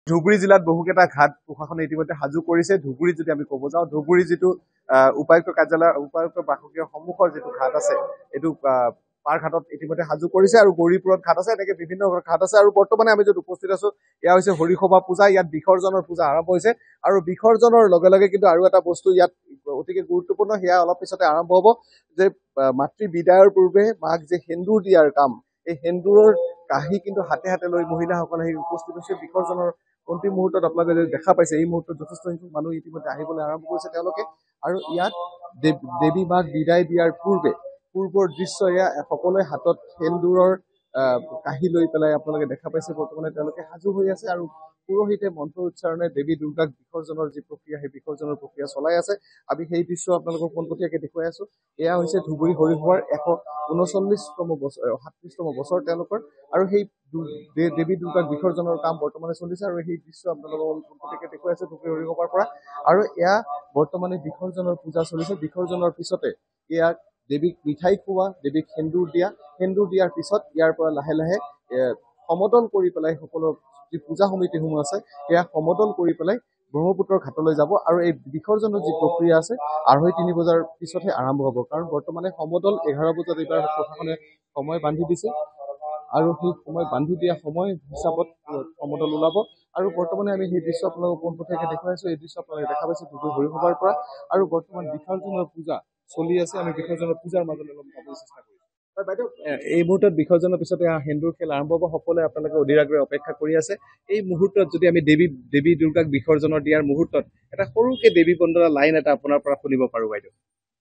ধুবুৰী জিলাত বহুকেইটা ঘাট প্ৰশাসনে ইতিমধ্যে সাজু কৰিছে। ধুবুৰীত যদি আমি ক'ব যাওঁ, ধুবুৰী যিটো উপায়ুক্ত কাৰ্যালয়, উপায়ুক্ত বাসগৃহৰ সন্মুখৰ যিটো ঘাট আছে, এইটো পাৰ ঘাটত ইতিমধ্যে সাজু কৰিছে আৰু গৌৰীপুৰত ঘাট আছে, এনেকে বিভিন্ন ঘাট আছে। আৰু বৰ্তমানে আমি য'ত উপস্থিত আছো, এয়া হৈছে হৰিসভা পূজা। ইয়াত বিসৰ্জনৰ পূজা আৰম্ভ হৈছে আৰু বিসৰ্জনৰ লগে লগে কিন্তু আৰু এটা বস্তু ইয়াত অতিকে গুৰুত্বপূৰ্ণ, সেয়া অলপ পিছতে আৰম্ভ হ'ব, যে মাতৃ বিদায়ৰ পূৰ্বে মাক যে সেন্দুৰ দিয়াৰ কাম, এই সেন্দুৰৰ কাঁহী কিন্তু হাতে হাতে লৈ মহিলাসকলে আহি উপস্থিত হৈছে। বিসৰ্জনৰ অন্তিম মুহূৰ্তত আপোনালোকে যদি দেখা পাইছে, এই মুহূৰ্তত যথেষ্ট সংখ্যক মানুহ ইতিমধ্যে আহিবলৈ আৰম্ভ কৰিছে তেওঁলোকে। আৰু ইয়াত দেৱী মাক বিদায় দিয়াৰ পূৰ্বৰ দৃশ্য এয়া, সকলোৱে হাতত সেন্দুৰৰ কাঁহী লৈ পেলাই আপোনালোকে দেখা পাইছে। বৰ্তমানে তেওঁলোকে সাজু হৈ আছে আৰু পুৰোহিতে মন্ত্ৰ উচ্চাৰণে দেৱী দুৰ্গাক বিসৰ্জনৰ যি প্ৰক্ৰিয়া, সেই বিসৰ্জনৰ প্ৰক্ৰিয়া চলাই আছে। আমি সেই দৃশ্য আপোনালোকক পোনপটীয়াকে দেখুৱাই আছো। এয়া হৈছে ধুবুৰী হৰিসভাৰ 139তম বছৰ তেওঁলোকৰ, আৰু সেই দেৱী দুৰ্গাক বিসৰ্জনৰ কাম বৰ্তমানে চলিছে আৰু সেই দৃশ্য আপোনালোকক পোনপটীয়াকে দেখুৱাই আছো ধুবুৰী হৰিসভাৰ পৰা। আৰু এয়া বৰ্তমানে বিসৰ্জনৰ পূজা চলিছে। বিসৰ্জনৰ পিছতে ইয়াক দেৱীক মিঠাই খোৱা, দেৱীক সেন্দুৰ দিয়াৰ পিছত ইয়াৰ পৰা লাহে লাহে সমদল কৰি পেলাই সকলো যি পূজা সমিতিসমূহ আছে, সেয়া সমদল কৰি পেলাই ব্ৰহ্মপুত্ৰৰ ঘাটলৈ যাব। আৰু এই বিসৰ্জনৰ যি প্ৰক্ৰিয়া আছে 2:30 বজাৰ পিছতহে আৰম্ভ হ'ব, কাৰণ বৰ্তমানে সমদল 11 বজাত এইবাৰ প্ৰশাসনে সময় বান্ধি দিছে আৰু সেই সময় বান্ধি দিয়া সময় হিচাপত সমদল ওলাব। আৰু বৰ্তমানে আমি সেই দৃশ্য আপোনালোকক পোনপটীয়াকে দেখুৱাই আছো। এই দৃশ্য আপোনালোকে দেখা পাইছে ধুবুৰী হৰিসভাৰ পৰা। আৰু বৰ্তমান বিসৰ্জনৰ পূজা চলি আছে। আমি বিসৰ্জনৰ পূজাৰ মাজলৈ অলপ যাবলৈ চেষ্টা কৰিছো। বাইদেউ, এই মুহূৰ্তত বিসৰ্জনৰ পিছতে সেন্দুৰ খেল আৰম্ভ হ'ব। সকলোৱে আপোনালোকে অধীৰ আগ্ৰহে অপেক্ষা কৰি আছে। এই মুহূৰ্তত যদি আমি দেৱী দুৰ্গাক বিসৰ্জনৰ দিয়াৰ মুহূৰ্তত এটা সৰুকে দেৱী বন্দনা লাইন এটা আপোনাৰ পৰা শুনিব পাৰো বাইদেউ।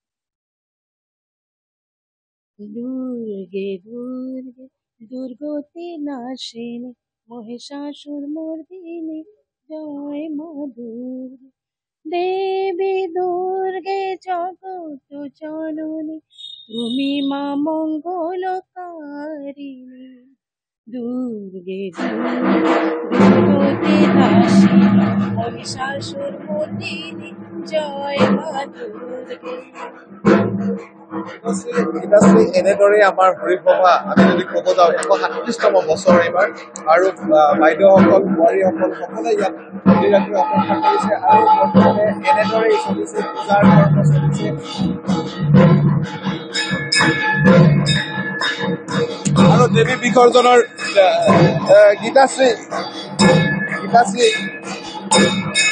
দুৰ্গে দুৰ্গে দুর্গতি নাশিনী মহিষাসুর মর্দিনী জয় মা দুর্গে দেবী দুর্গে জগত জননী তুমি মা মঙ্গলকারিণী দুর্গে দুর্গতি নাশিনী মহিষাসুর মর্দিনী জয় মা দুর্গে। এনেদৰে আমাৰ হৰিসভা আমি যদি ক'ব যাওঁ 137তম বছৰ এইবাৰ, আৰু বাইদেউসকল, বোৱাৰীসকল সকলোৱে ইয়াত অধীৰ আগ্ৰহে অপেক্ষা কৰিছে। আৰু বৰ্তমানে এনেদৰেই চলিছে, পূজাৰ কৰ্ম চলিছে। আৰু দেৱী বিসৰ্জনৰ গীতাশ্ৰী